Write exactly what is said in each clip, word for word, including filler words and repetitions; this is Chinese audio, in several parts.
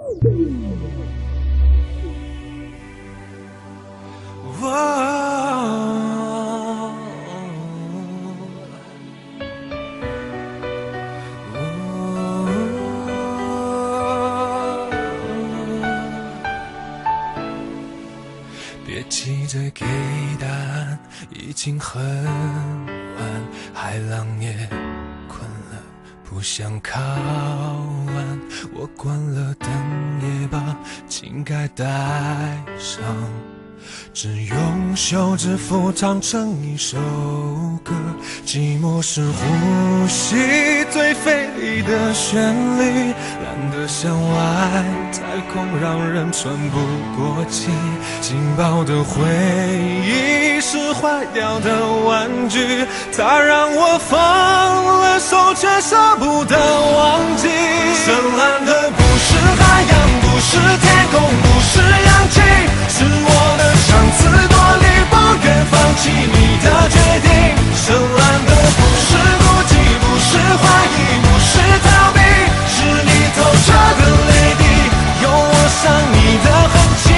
别急着给答案，已经很晚，海浪也困了，不想靠岸。我关了灯也把情该带上，只用休止符唱成一首歌。寂寞是呼吸最费力的旋律，懒得向外太空，让人喘不过气。紧抱的回忆是坏掉的玩具，它让我放了手，却舍不得忘记。深蓝的不是海洋，不是天空，不是氧气，是我的上次多虑，不愿放弃你的决定。深蓝的不是孤寂，不是怀疑，不是逃避，是你透彻的泪滴，有我伤你的痕迹。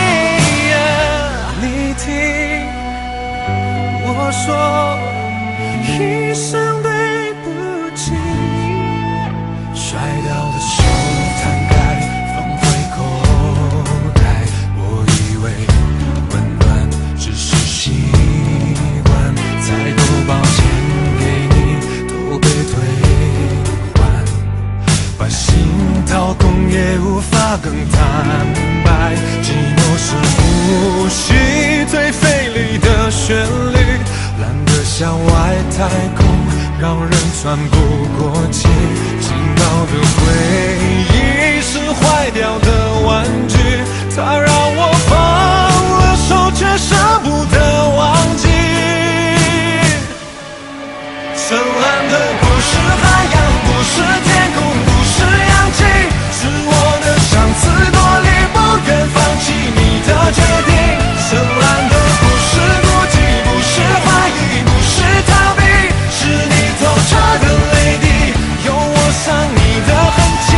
你听我说一声对不起，摔掉的手摊开放回口袋，我以为温暖只是习惯，再多抱歉给你都被退还，把心掏空也无法更坦白。寂寞是呼吸最费力的旋律，懒得向外太空，让人喘不过气。紧抱的回忆是坏掉的玩具，它让我放了手，却舍不得忘记。深蓝的不是海洋，不是天空，不是氧气，是我的上次多虑，不愿放弃你的决定。深蓝的不是孤寂，不是怀疑，不是逃避，是你透彻的泪滴，有我伤你的痕迹。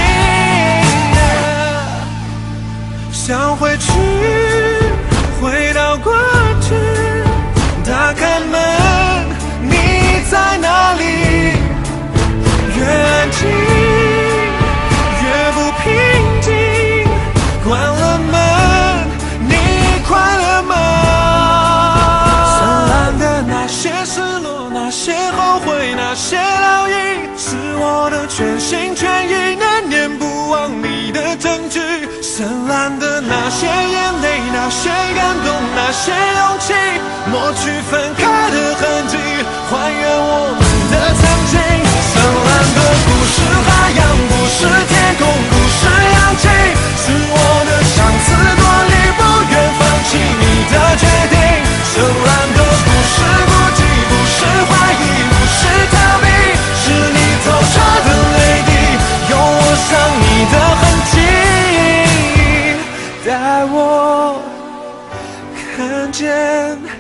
想回去，回到过去，打开门，你在哪里？越安静，越不平静。关了门，你快乐吗？深蓝的那些失落，那些后悔，那些烙印，是我的全心全意，念念不忘你的证据。深蓝的那些眼泪，那些感动，那些勇气，抹去分开的痕迹，还原我们的曾经。深蓝的不是海洋，不是天空，不是氧气，是我的上次多虑，不愿放弃你的决定。深蓝的不是孤寂，不是怀疑，不是逃避，是你透彻的泪滴，有我伤你的痕迹，带我看见